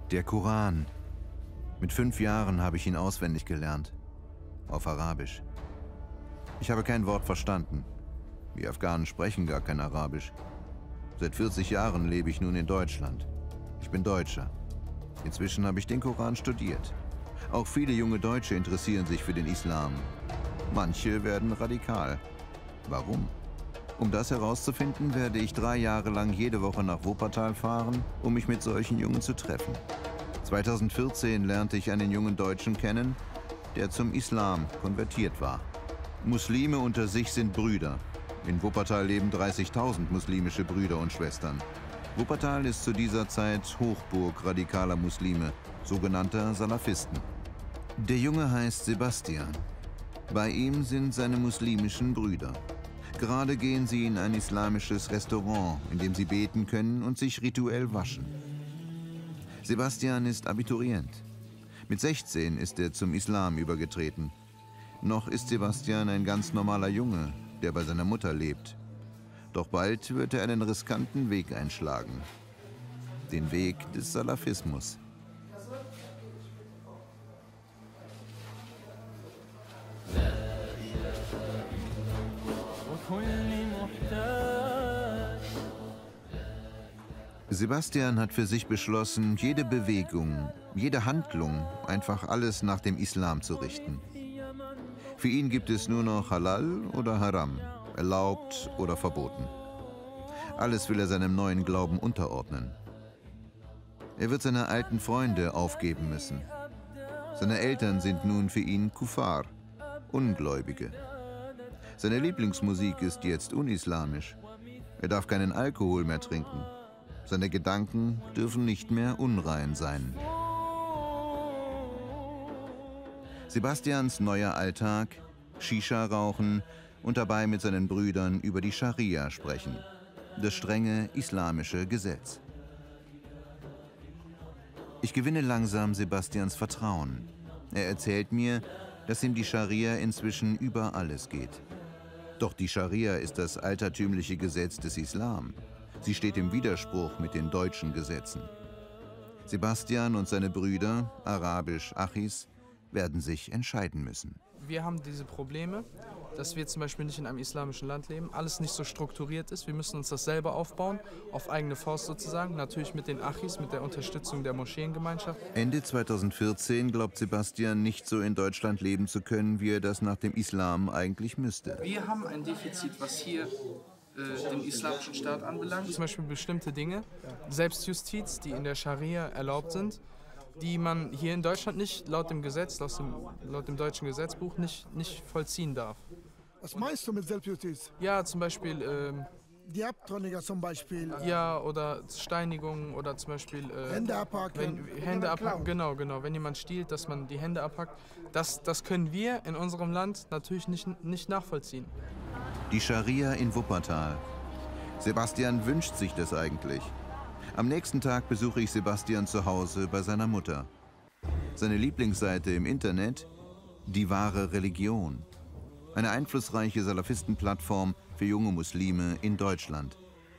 Der Koran. Mit 5 Jahren habe ich ihn auswendig gelernt. Auf Arabisch. Ich habe kein Wort verstanden. Wir Afghanen sprechen gar kein Arabisch. Seit 40 Jahren lebe ich nun in Deutschland. Ich bin Deutscher. Inzwischen habe ich den Koran studiert. Auch viele junge Deutsche interessieren sich für den Islam. Manche werden radikal. Warum? Um das herauszufinden, werde ich 3 Jahre lang jede Woche nach Wuppertal fahren, um mich mit solchen Jungen zu treffen. 2014 lernte ich einen jungen Deutschen kennen, der zum Islam konvertiert war. Muslime unter sich sind Brüder. In Wuppertal leben 30.000 muslimische Brüder und Schwestern. Wuppertal ist zu dieser Zeit Hochburg radikaler Muslime, sogenannter Salafisten. Der Junge heißt Sebastian. Bei ihm sind seine muslimischen Brüder. Gerade gehen sie in ein islamisches Restaurant, in dem sie beten können und sich rituell waschen. Sebastian ist Abiturient. Mit 16 ist er zum Islam übergetreten. Noch ist Sebastian ein ganz normaler Junge, der bei seiner Mutter lebt. Doch bald wird er einen riskanten Weg einschlagen. Den Weg des Salafismus. Sebastian hat für sich beschlossen, jede Bewegung, jede Handlung, einfach alles nach dem Islam zu richten. Für ihn gibt es nur noch Halal oder Haram, erlaubt oder verboten. Alles will er seinem neuen Glauben unterordnen. Er wird seine alten Freunde aufgeben müssen. Seine Eltern sind nun für ihn Kuffar, Ungläubige. Seine Lieblingsmusik ist jetzt unislamisch. Er darf keinen Alkohol mehr trinken. Seine Gedanken dürfen nicht mehr unrein sein. Sebastians neuer Alltag: Shisha rauchen und dabei mit seinen Brüdern über die Scharia sprechen, das strenge islamische Gesetz. Ich gewinne langsam Sebastians Vertrauen. Er erzählt mir, dass ihm die Scharia inzwischen über alles geht. Doch die Scharia ist das altertümliche Gesetz des Islam. Sie steht im Widerspruch mit den deutschen Gesetzen. Sebastian und seine Brüder, arabisch Achis, werden sich entscheiden müssen. Wir haben diese Probleme, dass wir zum Beispiel nicht in einem islamischen Land leben, alles nicht so strukturiert ist. Wir müssen uns das selber aufbauen, auf eigene Faust sozusagen, natürlich mit den Achis, mit der Unterstützung der Moscheengemeinschaft. Ende 2014 glaubt Sebastian nicht so in Deutschland leben zu können, wie er das nach dem Islam eigentlich müsste. Wir haben ein Defizit, was hier den islamischen Staat anbelangt. Zum Beispiel bestimmte Dinge, Selbstjustiz, die in der Scharia erlaubt sind, die man hier in Deutschland nicht laut dem Gesetz, laut dem deutschen Gesetzbuch nicht vollziehen darf. Was meinst du mit Selbstjustiz? Ja, zum Beispiel die Abtrünniger zum Beispiel. Ja, oder Steinigung oder zum Beispiel Hände abhacken. Hände abhacken, genau. Wenn jemand stiehlt, dass man die Hände abhackt. Das können wir in unserem Land natürlich nicht nachvollziehen. Die Scharia in Wuppertal. Sebastian wünscht sich das eigentlich. Am nächsten Tag besuche ich Sebastian zu Hause bei seiner Mutter. Seine Lieblingsseite im Internet: Die wahre Religion. Eine einflussreiche Salafistenplattform für junge Muslime in Deutschland.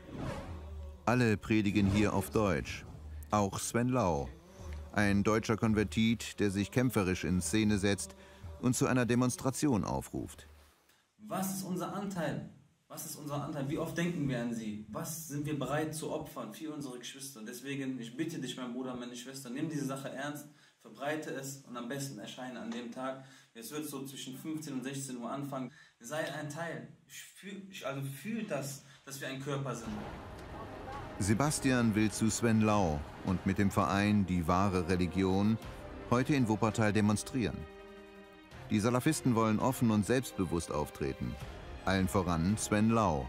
Alle predigen hier auf Deutsch. Auch Sven Lau, ein deutscher Konvertit, der sich kämpferisch in Szene setzt und zu einer Demonstration aufruft. Was ist unser Anteil? Was ist unser Anteil? Wie oft denken wir an sie? Was sind wir bereit zu opfern für unsere Geschwister? Deswegen, ich bitte dich, mein Bruder, meine Schwester, nimm diese Sache ernst, verbreite es und am besten erscheine an dem Tag. Es wird so zwischen 15 und 16 Uhr anfangen. Sei ein Teil. Fühl das, dass wir ein Körper sind. Sebastian will zu Sven Lau und mit dem Verein Die wahre Religion heute in Wuppertal demonstrieren. Die Salafisten wollen offen und selbstbewusst auftreten. Allen voran Sven Lau.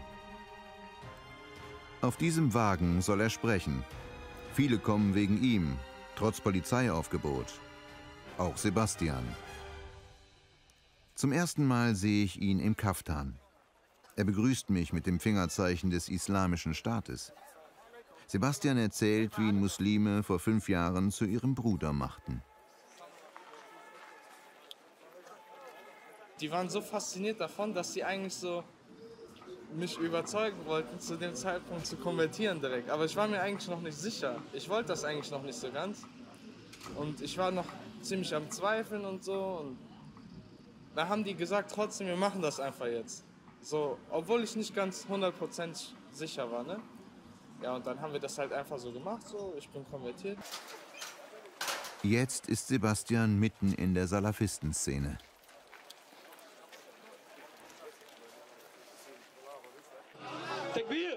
Auf diesem Wagen soll er sprechen. Viele kommen wegen ihm, trotz Polizeiaufgebot. Auch Sebastian. Zum ersten Mal sehe ich ihn im Kaftan. Er begrüßt mich mit dem Fingerzeichen des Islamischen Staates. Sebastian erzählt, wie ihn Muslime vor 5 Jahren zu ihrem Bruder machten. Die waren so fasziniert davon, dass sie eigentlich so mich überzeugen wollten, zu dem Zeitpunkt zu konvertieren direkt. Aber ich war mir eigentlich noch nicht sicher. Ich wollte das eigentlich noch nicht so ganz. Und ich war noch ziemlich am Zweifeln und so. Und da haben die gesagt, trotzdem, wir machen das einfach jetzt. So, obwohl ich nicht ganz 100% sicher war, ne? Ja, und dann haben wir das halt einfach so gemacht, so. Ich bin konvertiert. Jetzt ist Sebastian mitten in der Salafistenszene. Takbir!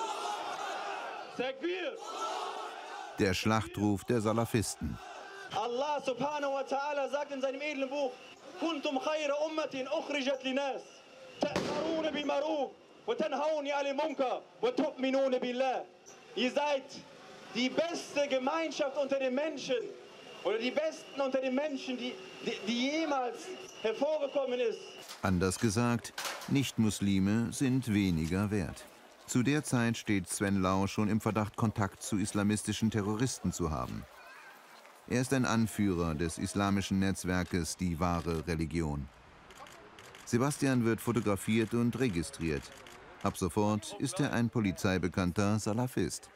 Takbir! Der Schlachtruf der Salafisten. Allah subhanahu wa ta'ala sagt in seinem edlen Buch: Kuntum khayra ummatin ukhrijat linas ta'muruna bil ma'ruf wa tanhauna 'anil munkar wa tu'minuna billah. Ihr seid die beste Gemeinschaft unter den Menschen oder die besten unter den Menschen, die jemals hervorgekommen ist. Anders gesagt, Nichtmuslime sind weniger wert. Zu der Zeit steht Sven Lau schon im Verdacht, Kontakt zu islamistischen Terroristen zu haben. Er ist ein Anführer des islamischen Netzwerkes Die wahre Religion. Sebastian wird fotografiert und registriert. Ab sofort ist er ein polizeibekannter Salafist.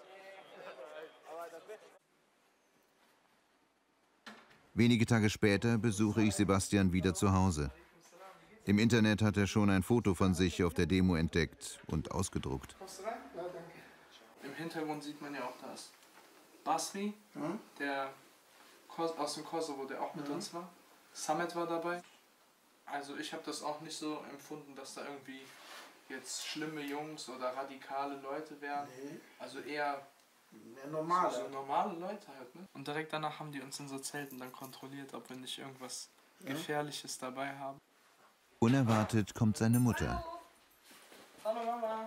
Wenige Tage später besuche ich Sebastian wieder zu Hause. Im Internet hat er schon ein Foto von sich auf der Demo entdeckt und ausgedruckt. Im Hintergrund sieht man ja auch das Basri, der aus dem Kosovo, der auch mit uns war. Samet war dabei. Also ich habe das auch nicht so empfunden, dass da irgendwie jetzt schlimme Jungs oder radikale Leute wären. Nee. Also eher so normale Leute halt. Ne? Und direkt danach haben die uns in so Zelten dann kontrolliert, ob wir nicht irgendwas Gefährliches dabei haben. Unerwartet kommt seine Mutter. Hallo Mama.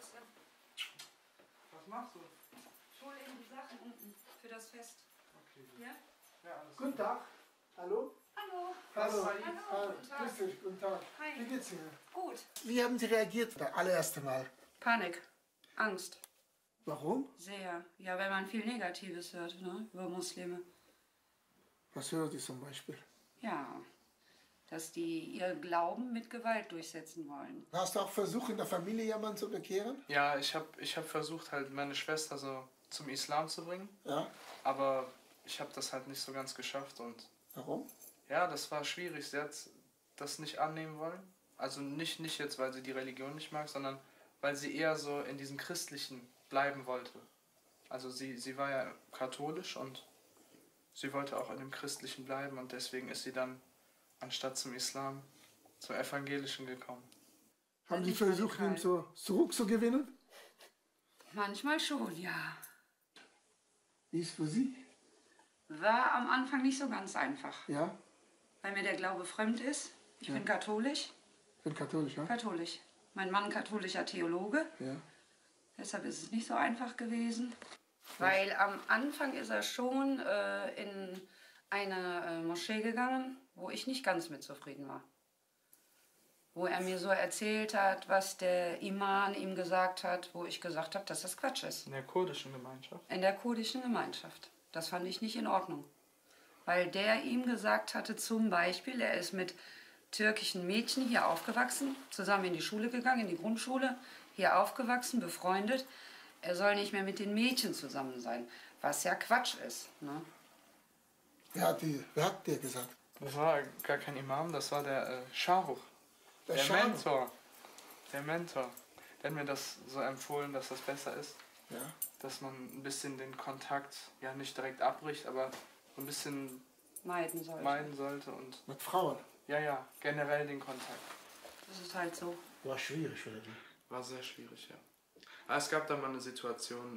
Was machst du? Ich hole eben die Sachen unten für das Fest. Okay. Ja? Ja, alles Guten Tag. Hallo? Hallo. Hallo. Hallo. Guten Tag. Grüß dich, guten Tag. Hi. Wie geht's Ihnen? Gut. Wie haben Sie reagiert das allererste Mal? Panik. Angst. Warum? Sehr. Ja, wenn man viel Negatives hört, ne? Über Muslime. Was hören Sie zum Beispiel? Ja. Dass die ihr Glauben mit Gewalt durchsetzen wollen. Hast du auch versucht, in der Familie jemanden zu bekehren? Ja, ich hab versucht, halt meine Schwester so zum Islam zu bringen. Ja. Aber ich habe das halt nicht so ganz geschafft. Und Warum? ja, das war schwierig. Sie hat das nicht annehmen wollen. Also nicht jetzt, weil sie die Religion nicht mag, sondern weil sie eher so in diesem Christlichen bleiben wollte. Also sie war ja katholisch und sie wollte auch in dem Christlichen bleiben. Und deswegen ist sie dann anstatt zum Islam zum Evangelischen gekommen. Haben Sie versucht, ihn zurückzugewinnen? Manchmal schon, ja. Wie ist für Sie? War am Anfang nicht so ganz einfach. Ja? Weil mir der Glaube fremd ist. Ich bin katholisch. Ich bin katholisch, ja? Katholisch. Mein Mann katholischer Theologe. Ja. Deshalb ist es nicht so einfach gewesen. Weil am Anfang ist er schon in eine Moschee gegangen, wo ich nicht ganz mit zufrieden war. Wo er mir so erzählt hat, was der Imam ihm gesagt hat, wo ich gesagt habe, dass das Quatsch ist. In der kurdischen Gemeinschaft? In der kurdischen Gemeinschaft. Das fand ich nicht in Ordnung. Weil der ihm gesagt hatte, zum Beispiel, er ist mit türkischen Mädchen hier aufgewachsen, zusammen in die Schule gegangen, in die Grundschule, hier aufgewachsen, befreundet. Er soll nicht mehr mit den Mädchen zusammen sein, was ja Quatsch ist. Ne? Wer hat dir gesagt? Das war gar kein Imam, das war der Shahrukh. Der Shahrukh? Mentor. Der Mentor. Der hat mir das so empfohlen, dass das besser ist. Ja. Dass man ein bisschen den Kontakt, ja nicht direkt abbricht, aber so ein bisschen Meiden sollte. Und Mit Frauen? ja, generell den Kontakt. Das ist halt so. War schwierig für dich. War sehr schwierig, ja. Aber es gab da mal eine Situation,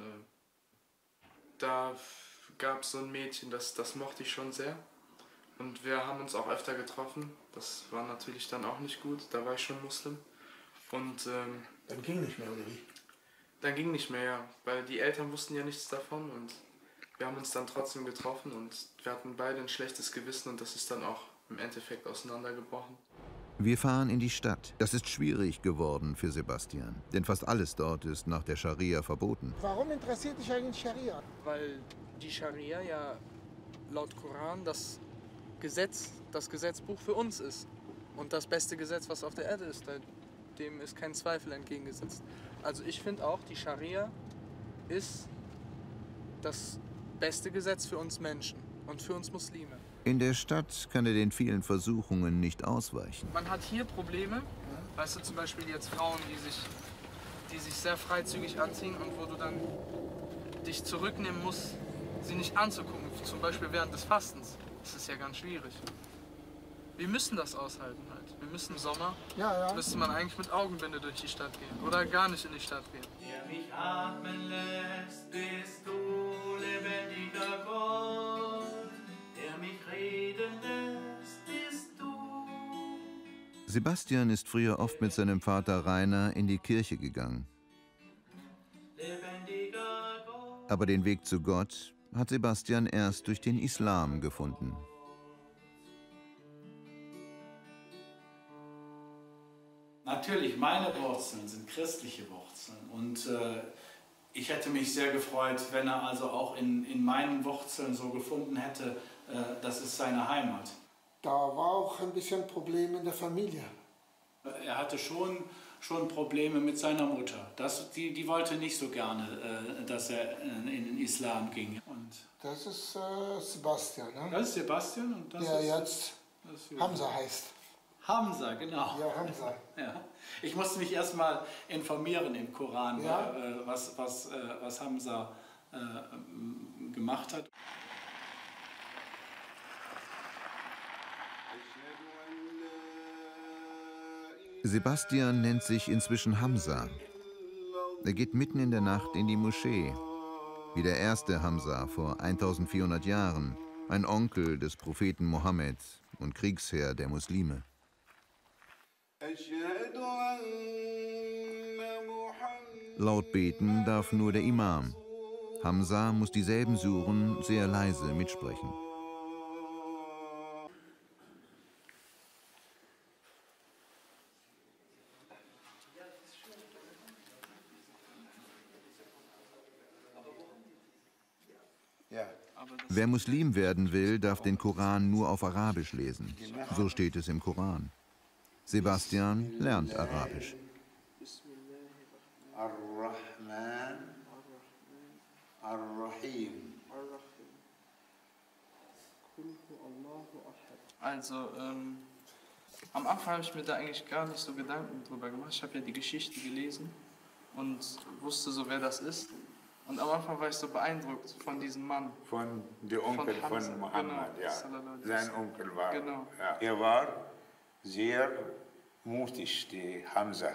da gab es so ein Mädchen, das mochte ich schon sehr. Und wir haben uns auch öfter getroffen. Das war natürlich dann auch nicht gut. Da war ich schon Muslim. Und Dann ging nicht mehr, oder wie? dann ging nicht mehr, ja. Weil die Eltern wussten ja nichts davon. Und wir haben uns dann trotzdem getroffen. Und wir hatten beide ein schlechtes Gewissen. Und das ist dann auch im Endeffekt auseinandergebrochen. Wir fahren in die Stadt. Das ist schwierig geworden für Sebastian, denn fast alles dort ist nach der Scharia verboten. Warum interessiert dich eigentlich Scharia? Weil die Scharia ja laut Koran das Gesetzbuch für uns ist. Und das beste Gesetz, was auf der Erde ist. Dem ist kein Zweifel entgegengesetzt. Also ich finde auch, die Scharia ist das beste Gesetz für uns Menschen. und für uns Muslime. In der Stadt kann er den vielen Versuchungen nicht ausweichen. Man hat hier Probleme, weißt du, zum Beispiel jetzt Frauen, die sich sehr freizügig anziehen und wo du dann dich zurücknehmen musst, sie nicht anzugucken, zum Beispiel während des Fastens. Das ist ja ganz schwierig. Wir müssen das aushalten halt. Wir müssen im Sommer, müsste man eigentlich mit Augenbinde durch die Stadt gehen oder gar nicht in die Stadt gehen. Der mich atmen lässt, bist du, lebendiger Gott. Der mich reden lässt, bist du. Sebastian ist früher oft mit seinem Vater Rainer in die Kirche gegangen. Lebendiger Gott. Aber den Weg zu Gott hat Sebastian erst durch den Islam gefunden. Natürlich, meine Wurzeln sind christliche Wurzeln und ich hätte mich sehr gefreut, wenn er also auch in meinen Wurzeln so gefunden hätte, das ist seine Heimat. Da war auch ein bisschen Problem in der Familie. Er hatte schon Probleme mit seiner Mutter. Die wollte nicht so gerne, dass er in den Islam ging. Und Das ist Sebastian, ne? das ist Sebastian und das Der ist jetzt Hamza heißt. Hamza, genau. Ja, Hamza. Ja. Ich musste mich erstmal informieren im Koran, Ja. was Hamza gemacht hat. Sebastian nennt sich inzwischen Hamza. Er geht mitten in der Nacht in die Moschee. Wie der erste Hamza vor 1400 Jahren, ein Onkel des Propheten Mohammed und Kriegsherr der Muslime. Laut beten darf nur der Imam. Hamza muss dieselben Suren sehr leise mitsprechen. Wer Muslim werden will, darf den Koran nur auf Arabisch lesen. So steht es im Koran. Sebastian lernt Arabisch. Also, am Anfang habe ich mir da eigentlich gar nicht so Gedanken drüber gemacht. Ich habe ja die Geschichte gelesen und wusste so, wer das ist. Und am Anfang war ich so beeindruckt von diesem Mann. Von dem Onkel von Mohammed, genau, ja. Sein Onkel war. Genau. Ja. Er war sehr mutig, der Hamza.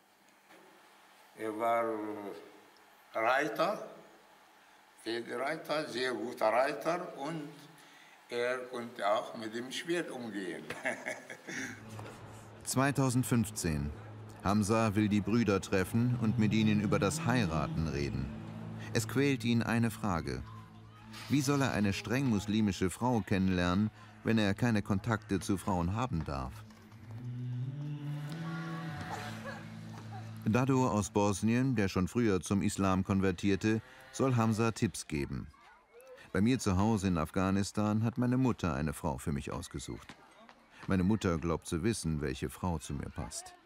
Er war Reiter, Pferdereiter, sehr guter Reiter und er konnte auch mit dem Schwert umgehen. 2015. Hamza will die Brüder treffen und mit ihnen über das Heiraten reden. Es quält ihn eine Frage. Wie soll er eine streng muslimische Frau kennenlernen, wenn er keine Kontakte zu Frauen haben darf? Dado aus Bosnien, der schon früher zum Islam konvertierte, soll Hamza Tipps geben. Bei mir zu Hause in Afghanistan hat meine Mutter eine Frau für mich ausgesucht. Meine Mutter glaubt zu wissen, welche Frau zu mir passt.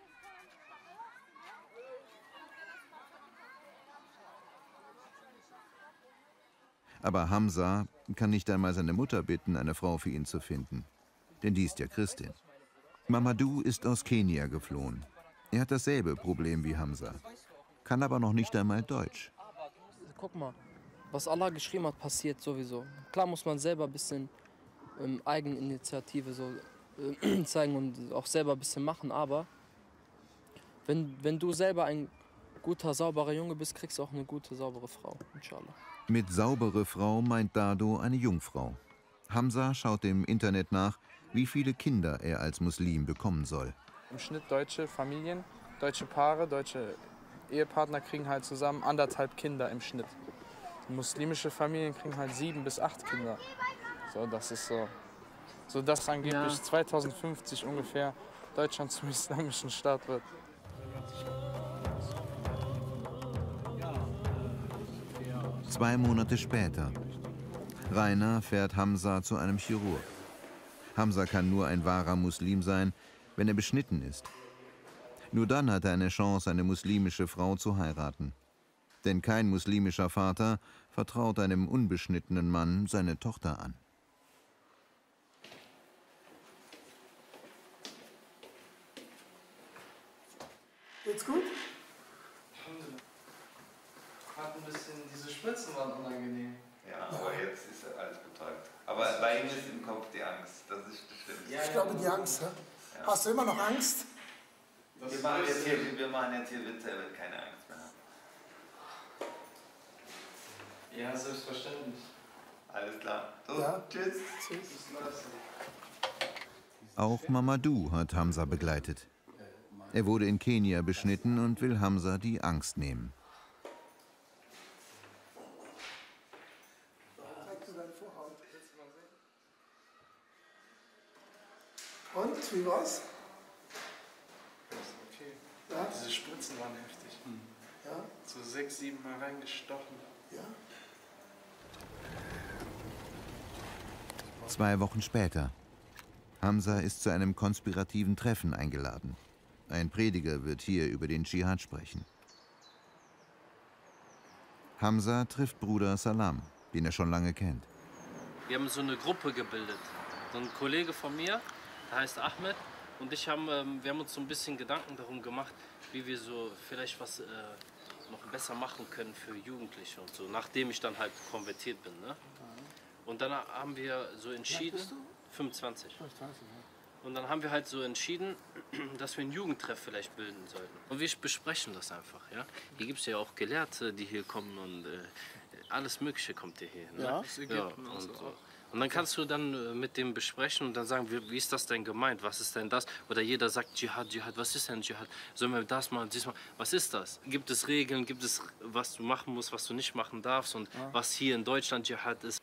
Aber Hamza kann nicht einmal seine Mutter bitten, eine Frau für ihn zu finden. Denn die ist ja Christin. Mamadou ist aus Kenia geflohen. Er hat dasselbe Problem wie Hamza, kann aber noch nicht einmal Deutsch. Guck mal, was Allah geschrieben hat, passiert sowieso. Klar muss man selber ein bisschen Eigeninitiative so, zeigen und auch selber ein bisschen machen, aber wenn du selber ein guter, sauberer Junge bist, kriegst du auch eine gute, saubere Frau, inshallah. Mit saubere Frau meint Dado eine Jungfrau. Hamza schaut im Internet nach, wie viele Kinder er als Muslim bekommen soll. Im Schnitt deutsche Familien, deutsche Paare, deutsche Ehepartner kriegen halt zusammen 1,5 Kinder im Schnitt. Muslimische Familien kriegen halt 7 bis 8 Kinder. So, das ist so dass angeblich 2050 ungefähr Deutschland zum islamischen Staat wird. Zwei Monate später. Rainer fährt Hamza zu einem Chirurg. Hamza kann nur ein wahrer Muslim sein, wenn er beschnitten ist. Nur dann hat er eine Chance, eine muslimische Frau zu heiraten. Denn kein muslimischer Vater vertraut einem unbeschnittenen Mann seine Tochter an. Geht's gut? Hat ein bisschen, diese Spritzen waren unangenehm. Ja, aber jetzt ist alles betäubt. Aber bei ihm ist im Kopf die Angst, das ist das Schlimmste. Ich glaube, die Angst. Ja? Ja. Hast du immer noch Angst? Wir machen jetzt hier Winter, er wird keine Angst mehr haben. Ja, selbstverständlich. Alles klar. So, ja. Tschüss. Tschüss. Auch Mamadou hat Hamza begleitet. Er wurde in Kenia beschnitten und will Hamza die Angst nehmen. Und, wie war's? Okay. Ja? Diese Spritzen waren heftig. Ja? So 6, 7 Mal reingestochen. Ja? 2 Wochen später. Hamza ist zu einem konspirativen Treffen eingeladen. Ein Prediger wird hier über den Dschihad sprechen. Hamza trifft Bruder Salam, den er schon lange kennt. Wir haben so eine Gruppe gebildet. So ein Kollege von mir, der heißt Ahmed, und ich wir haben uns so ein bisschen Gedanken darum gemacht, wie wir so vielleicht was noch besser machen können für Jugendliche und so, nachdem ich dann halt konvertiert bin. Ne? Und dann haben wir so entschieden, 25. Und dann haben wir halt so entschieden, dass wir einen Jugendtreff vielleicht bilden sollten. Und wir besprechen das einfach. Ja? Hier gibt es ja auch Gelehrte, die hier kommen und alles Mögliche kommt hier. Ne? Ja, aus Ägypten ja, und so. Und dann kannst du dann mit dem besprechen und dann sagen, wie ist das denn gemeint, was ist denn das? Oder jeder sagt Dschihad, Dschihad, was ist denn Dschihad? Sollen wir das mal, diesmal, was ist das? Gibt es Regeln, gibt es, was du machen musst, was du nicht machen darfst und was hier in Deutschland Dschihad ist?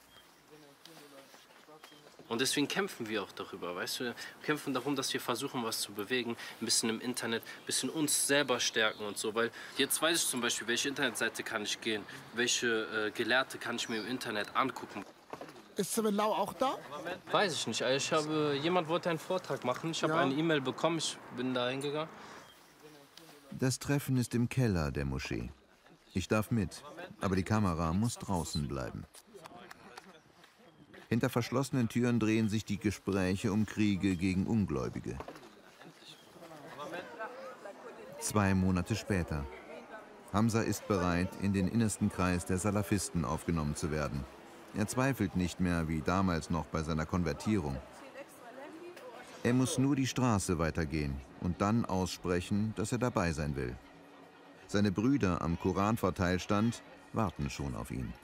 Und deswegen kämpfen wir auch darüber, weißt du? Wir kämpfen darum, dass wir versuchen, was zu bewegen, ein bisschen im Internet, ein bisschen uns selber stärken und so. Weil jetzt weiß ich zum Beispiel, welche Internetseite kann ich gehen, welche Gelehrte kann ich mir im Internet angucken. Ist Sven Lau auch da? Weiß ich nicht. Jemand wollte einen Vortrag machen. Ich habe eine E-Mail bekommen, ich bin da hingegangen. Das Treffen ist im Keller der Moschee. Ich darf mit, aber die Kamera muss draußen bleiben. Hinter verschlossenen Türen drehen sich die Gespräche um Kriege gegen Ungläubige. 2 Monate später. Hamza ist bereit, in den innersten Kreis der Salafisten aufgenommen zu werden. Er zweifelt nicht mehr, wie damals noch bei seiner Konvertierung. Er muss nur die Straße weitergehen und dann aussprechen, dass er dabei sein will. Seine Brüder am Koranverteilstand warten schon auf ihn.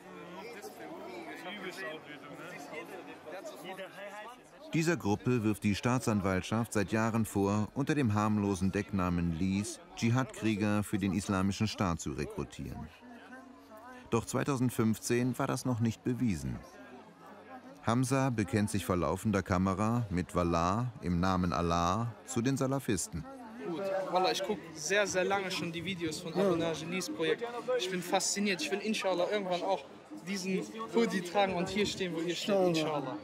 Dieser Gruppe wirft die Staatsanwaltschaft seit Jahren vor, unter dem harmlosen Decknamen Lis Dschihad-Krieger für den Islamischen Staat zu rekrutieren. Doch 2015 war das noch nicht bewiesen. Hamza bekennt sich vor laufender Kamera mit Wallah im Namen Allah zu den Salafisten. Gut, Wallah, ich gucke sehr, sehr lange schon die Videos von Abu Najelis Projekt. Ich bin fasziniert. Ich will inshallah irgendwann auch diesen Hoodie tragen und hier stehen, wo hier steht, inshallah.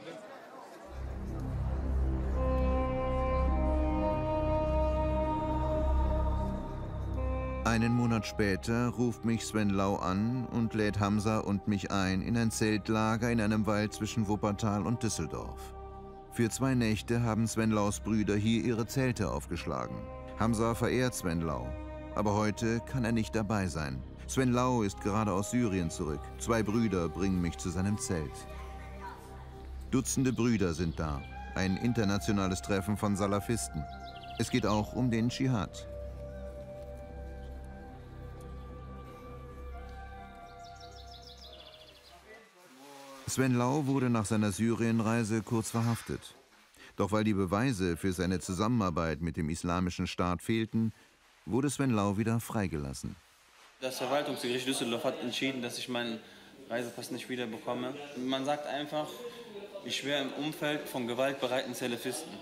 Einen Monat später ruft mich Sven Lau an und lädt Hamza und mich ein in ein Zeltlager in einem Wald zwischen Wuppertal und Düsseldorf. Für 2 Nächte haben Sven Laus Brüder hier ihre Zelte aufgeschlagen. Hamza verehrt Sven Lau, aber heute kann er nicht dabei sein. Sven Lau ist gerade aus Syrien zurück. 2 Brüder bringen mich zu seinem Zelt. Dutzende Brüder sind da. Ein internationales Treffen von Salafisten. Es geht auch um den Dschihad. Sven Lau wurde nach seiner Syrienreise kurz verhaftet. Doch weil die Beweise für seine Zusammenarbeit mit dem Islamischen Staat fehlten, wurde Sven Lau wieder freigelassen. Das Verwaltungsgericht Düsseldorf hat entschieden, dass ich meinen Reisepass nicht wieder bekomme. Man sagt einfach, ich wäre im Umfeld von gewaltbereiten Salafisten.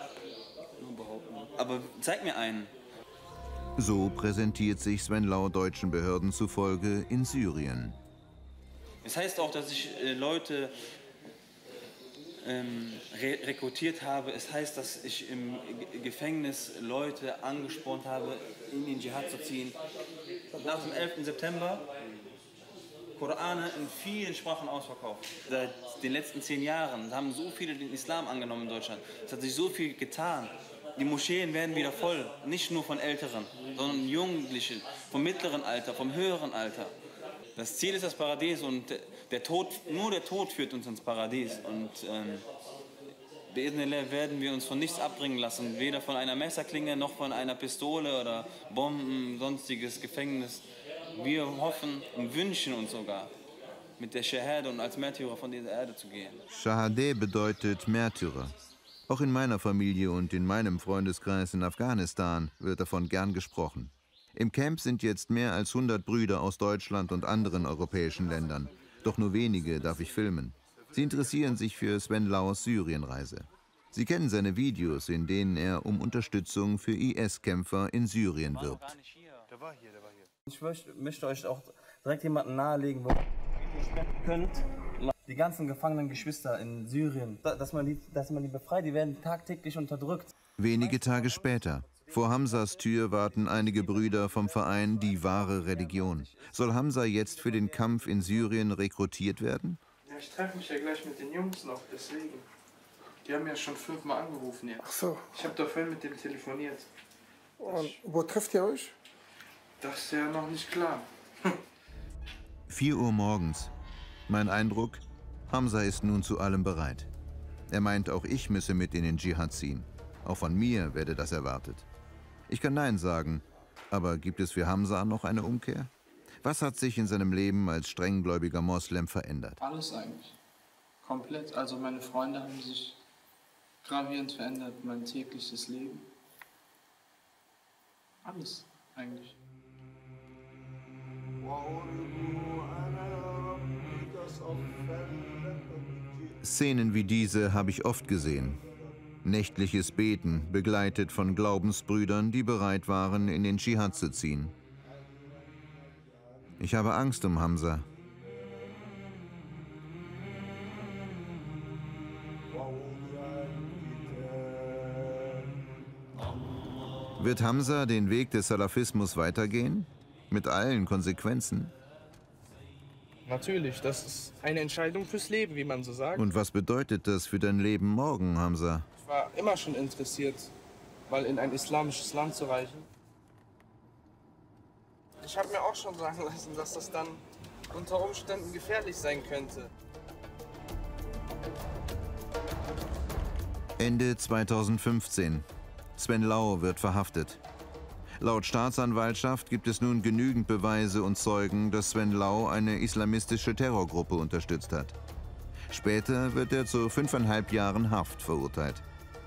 Aber zeig mir einen. So präsentiert sich Sven Lau deutschen Behörden zufolge in Syrien. Es heißt auch, dass ich Leute rekrutiert habe. Es heißt, dass ich im Gefängnis Leute angespornt habe, in den Dschihad zu ziehen. Nach dem 11. September Korane in vielen Sprachen ausverkauft. Seit den letzten 10 Jahren haben so viele den Islam angenommen in Deutschland. Es hat sich so viel getan. Die Moscheen werden wieder voll, nicht nur von Älteren, sondern Jugendlichen, vom mittleren Alter, vom höheren Alter. Das Ziel ist das Paradies und nur der Tod führt uns ins Paradies. Und bi'idhnillah werden wir uns von nichts abbringen lassen, weder von einer Messerklinge noch von einer Pistole oder Bomben, sonstiges Gefängnis. Wir hoffen und wünschen uns sogar, mit der Shahada und als Märtyrer von dieser Erde zu gehen. Shahadeh bedeutet Märtyrer. Auch in meiner Familie und in meinem Freundeskreis in Afghanistan wird davon gern gesprochen. Im Camp sind jetzt mehr als 100 Brüder aus Deutschland und anderen europäischen Ländern. Doch nur wenige darf ich filmen. Sie interessieren sich für Sven Laus Syrienreise. Sie kennen seine Videos, in denen er um Unterstützung für IS-Kämpfer in Syrien wirbt. Der war hier. Ich möchte euch auch direkt jemanden nahelegen, wo ihr spenden könnt. Die ganzen gefangenen Geschwister in Syrien, dass man die befreit, die werden tagtäglich unterdrückt. Wenige Tage später. Vor Hamzas Tür warten einige Brüder vom Verein Die wahre Religion. Soll Hamza jetzt für den Kampf in Syrien rekrutiert werden? Ja, ich treffe mich ja gleich mit den Jungs noch, deswegen. Die haben ja schon 5-mal angerufen jetzt. Ach so. Ich habe doch vorhin mit dem telefoniert. Und wo trefft ihr euch? Das ist ja noch nicht klar. 4 Uhr morgens. Mein Eindruck, Hamza ist nun zu allem bereit. Er meint, auch ich müsse mit in den Dschihad ziehen. Auch von mir werde das erwartet. Ich kann Nein sagen, aber gibt es für Hamza noch eine Umkehr? Was hat sich in seinem Leben als strenggläubiger Moslem verändert? Alles eigentlich. Komplett. Also meine Freunde haben sich gravierend verändert, mein tägliches Leben. Alles eigentlich. Szenen wie diese habe ich oft gesehen. Nächtliches Beten, begleitet von Glaubensbrüdern, die bereit waren, in den Dschihad zu ziehen. Ich habe Angst um Hamza. Wird Hamza den Weg des Salafismus weitergehen? Mit allen Konsequenzen? Natürlich, das ist eine Entscheidung fürs Leben, wie man so sagt. Und was bedeutet das für dein Leben morgen, Hamza? Ich war immer schon interessiert, mal in ein islamisches Land zu reisen. Ich habe mir auch schon sagen lassen, dass das dann unter Umständen gefährlich sein könnte. Ende 2015. Sven Lau wird verhaftet. Laut Staatsanwaltschaft gibt es nun genügend Beweise und Zeugen, dass Sven Lau eine islamistische Terrorgruppe unterstützt hat. Später wird er zu 5,5 Jahren Haft verurteilt.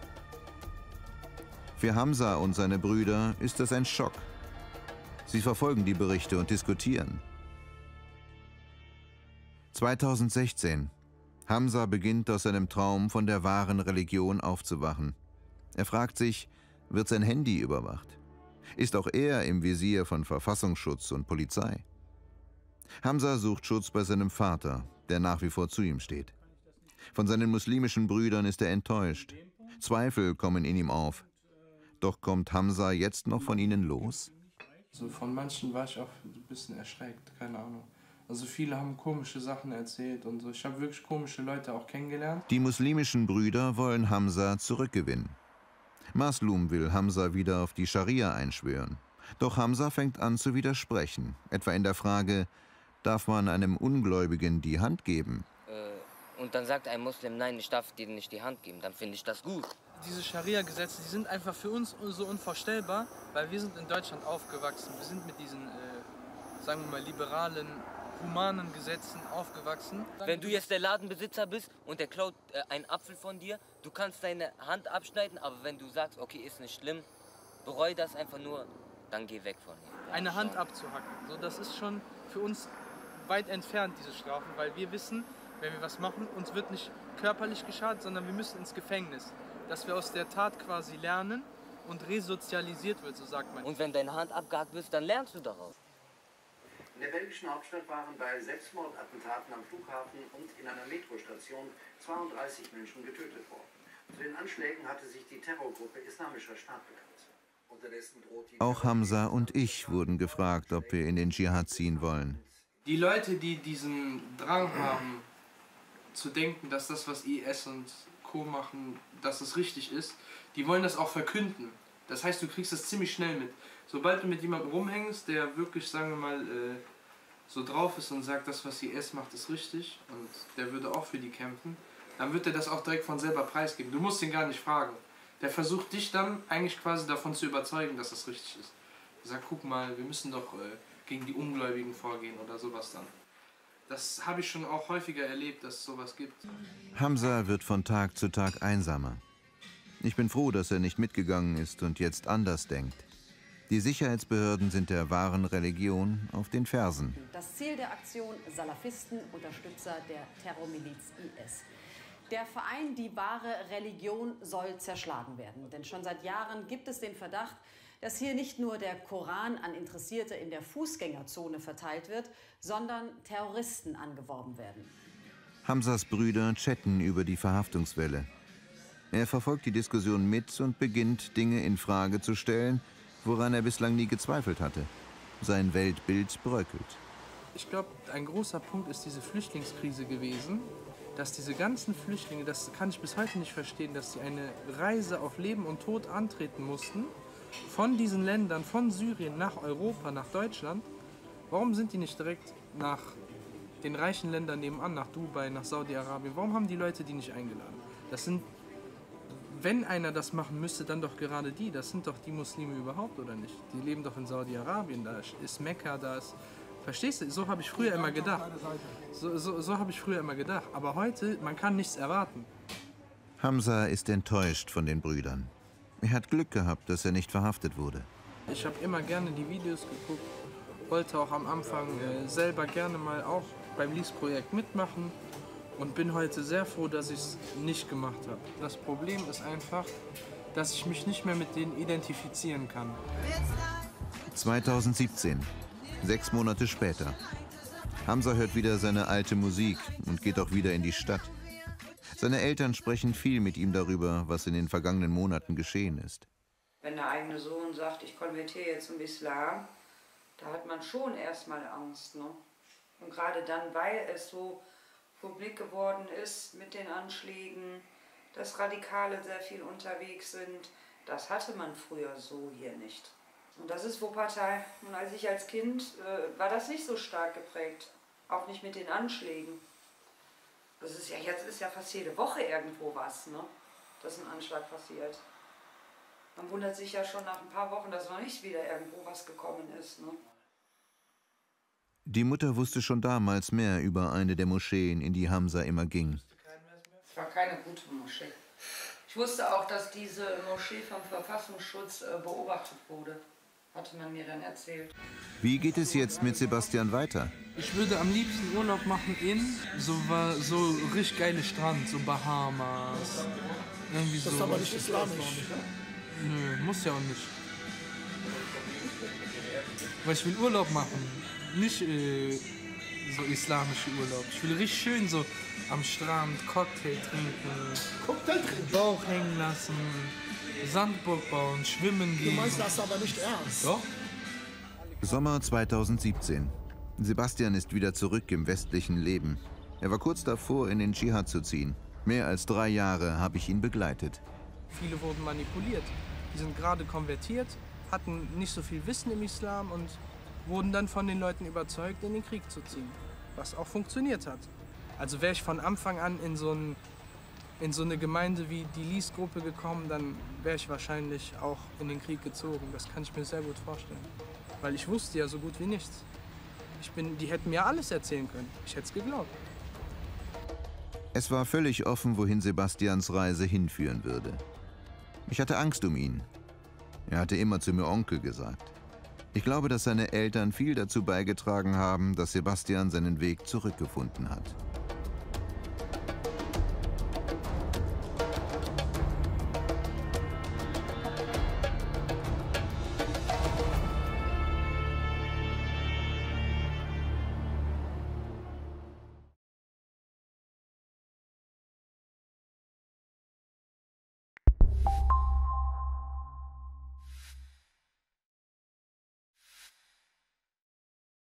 Für Hamza und seine Brüder ist das ein Schock. Sie verfolgen die Berichte und diskutieren. 2016. Hamza beginnt aus seinem Traum von der wahren Religion aufzuwachen. Er fragt sich, wird sein Handy überwacht? Ist auch er im Visier von Verfassungsschutz und Polizei? Hamza sucht Schutz bei seinem Vater, der nach wie vor zu ihm steht. Von seinen muslimischen Brüdern ist er enttäuscht. Zweifel kommen in ihm auf. Doch kommt Hamza jetzt noch von ihnen los? Also von manchen war ich auch ein bisschen erschreckt, keine Ahnung. Also viele haben komische Sachen erzählt und so. Ich habe wirklich komische Leute auch kennengelernt. Die muslimischen Brüder wollen Hamza zurückgewinnen. Maslum will Hamza wieder auf die Scharia einschwören. Doch Hamza fängt an zu widersprechen, etwa in der Frage, darf man einem Ungläubigen die Hand geben? Und dann sagt ein Muslim, nein, ich darf dir nicht die Hand geben, dann finde ich das gut. Diese Scharia-Gesetze, die sind einfach für uns so unvorstellbar, weil wir sind in Deutschland aufgewachsen. Wir sind mit diesen, sagen wir mal, liberalen, humanen Gesetzen aufgewachsen. Wenn du jetzt der Ladenbesitzer bist und der klaut einen Apfel von dir, du kannst deine Hand abschneiden, aber wenn du sagst, okay, ist nicht schlimm, bereu das einfach nur, dann geh weg von hier. Eine Hand abzuhacken, so, das ist schon für uns weit entfernt, diese Strafen, weil wir wissen, wenn wir was machen, uns wird nicht körperlich geschadet, sondern wir müssen ins Gefängnis. Dass wir aus der Tat quasi lernen und resozialisiert wird, so sagt man. Und wenn deine Hand abgehakt wird, dann lernst du daraus. In der belgischen Hauptstadt waren bei Selbstmordattentaten am Flughafen und in einer Metrostation 32 Menschen getötet worden. Zu den Anschlägen hatte sich die Terrorgruppe Islamischer Staat bekannt. Unterdessen droht die Auch Hamza und ich wurden gefragt, ob wir in den Dschihad ziehen wollen. Die Leute, die diesen Drang haben, zu denken, dass das, was IS und Co. machen, dass es richtig ist, die wollen das auch verkünden. Das heißt, du kriegst das ziemlich schnell mit. Sobald du mit jemandem rumhängst, der wirklich, sagen wir mal, so drauf ist und sagt, das, was IS macht, ist richtig und der würde auch für die kämpfen, dann wird er das auch direkt von selber preisgeben. Du musst ihn gar nicht fragen. Der versucht dich dann eigentlich quasi davon zu überzeugen, dass das richtig ist. Er sagt, guck mal, wir müssen doch gegen die Ungläubigen vorgehen oder sowas dann. Das habe ich schon auch häufiger erlebt, dass es sowas gibt. Hamza wird von Tag zu Tag einsamer. Ich bin froh, dass er nicht mitgegangen ist und jetzt anders denkt. Die Sicherheitsbehörden sind der wahren Religion auf den Fersen. Das Ziel der Aktion: Salafisten, Unterstützer der Terrormiliz IS. Der Verein Die wahre Religion soll zerschlagen werden. Denn schon seit Jahren gibt es den Verdacht, dass hier nicht nur der Koran an Interessierte in der Fußgängerzone verteilt wird, sondern Terroristen angeworben werden. Hamzas Brüder chatten über die Verhaftungswelle. Er verfolgt die Diskussion mit und beginnt, Dinge in Frage zu stellen, woran er bislang nie gezweifelt hatte. Sein Weltbild bröckelt. Ich glaube, ein großer Punkt ist diese Flüchtlingskrise gewesen, dass diese ganzen Flüchtlinge, das kann ich bis heute nicht verstehen, dass sie eine Reise auf Leben und Tod antreten mussten, von diesen Ländern, von Syrien nach Europa, nach Deutschland. Warum sind die nicht direkt nach den reichen Ländern nebenan, nach Dubai, nach Saudi-Arabien? Warum haben die Leute die nicht eingeladen? Das sind, wenn einer das machen müsste, dann doch gerade die. Das sind doch die Muslime überhaupt, oder nicht? Die leben doch in Saudi-Arabien, da ist Mekka, da ist... Verstehst du? So habe ich früher immer gedacht. So habe ich früher immer gedacht. Aber heute, man kann nichts erwarten. Hamza ist enttäuscht von den Brüdern. Er hat Glück gehabt, dass er nicht verhaftet wurde. Ich habe immer gerne die Videos geguckt, wollte auch am Anfang selber gerne mal auch beim Lies-Projekt mitmachen und bin heute sehr froh, dass ich es nicht gemacht habe. Das Problem ist einfach, dass ich mich nicht mehr mit denen identifizieren kann. 2017, 6 Monate später. Hamza hört wieder seine alte Musik und geht auch wieder in die Stadt. Seine Eltern sprechen viel mit ihm darüber, was in den vergangenen Monaten geschehen ist. Wenn der eigene Sohn sagt, ich konvertiere jetzt zum Islam, da hat man schon erstmal Angst. Ne? Und gerade dann, weil es so publik geworden ist mit den Anschlägen, dass Radikale sehr viel unterwegs sind, das hatte man früher so hier nicht. Und das ist Wuppertal. Und als ich als Kind war das nicht so stark geprägt, auch nicht mit den Anschlägen. Das ist ja, jetzt ist ja fast jede Woche irgendwo was, ne? Dass ein Anschlag passiert. Man wundert sich ja schon nach ein paar Wochen, dass noch nicht wieder irgendwo was gekommen ist, ne? Die Mutter wusste schon damals mehr über eine der Moscheen, in die Hamza immer ging. Es war keine gute Moschee. Ich wusste auch, dass diese Moschee vom Verfassungsschutz beobachtet wurde. Hatte man mir dann erzählt. Wie geht es jetzt mit Sebastian weiter? Ich würde am liebsten Urlaub machen in so richtig geile Strand, so Bahamas. Irgendwie Das so. ist aber nicht islamisch. Nö, muss ja auch nicht. Weil ich will Urlaub machen, nicht so islamische Urlaub. Ich will richtig schön so am Strand Cocktail trinken, Bauch hängen lassen, Sandburg bauen, schwimmen gehen. Du meinst das aber nicht ernst? Doch. Sommer 2017. Sebastian ist wieder zurück im westlichen Leben. Er war kurz davor, in den Dschihad zu ziehen. Mehr als 3 Jahre habe ich ihn begleitet. Viele wurden manipuliert. Die sind gerade konvertiert, hatten nicht so viel Wissen im Islam und wurden dann von den Leuten überzeugt, in den Krieg zu ziehen. Was auch funktioniert hat. Also wäre ich von Anfang an in so eine Gemeinde wie die Lies-Gruppe gekommen, dann wäre ich wahrscheinlich auch in den Krieg gezogen. Das kann ich mir sehr gut vorstellen. Weil ich wusste ja so gut wie nichts. Die hätten mir alles erzählen können. Ich hätte es geglaubt. Es war völlig offen, wohin Sebastians Reise hinführen würde. Ich hatte Angst um ihn. Er hatte immer zu mir Onkel gesagt. Ich glaube, dass seine Eltern viel dazu beigetragen haben, dass Sebastian seinen Weg zurückgefunden hat.